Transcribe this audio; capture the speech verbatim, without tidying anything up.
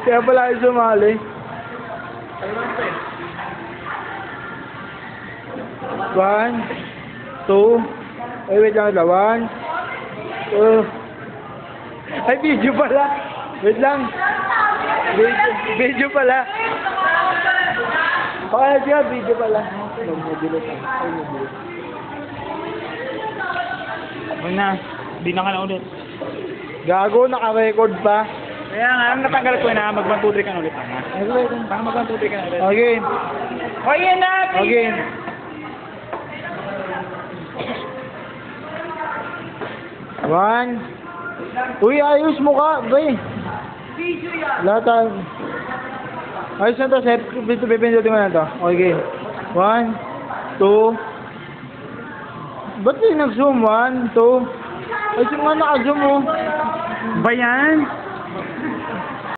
Kaya pala kayo sumali. One, two, ay wait lang, one, two, ay video pala, wait lang, video, video pala, baka siya, video pala, nagmobilo tayo, ay mobilo. Huwag na, di na ka na ulit. Gago, naka-record pa. Kaya nga, ang natanggal ko na, mag one two three ka na ulit. Baka mag one two three ka na ulit. Okay, O yan na! okay. One. Uy, ayos mo ka, bay. Lahat tayo. Ayos na to, set. Pipindutin mo na to. Okay. One, two. Ba't di nag-zoom? One, two. Ay, sino nga naka-zoom mo? Ba yan?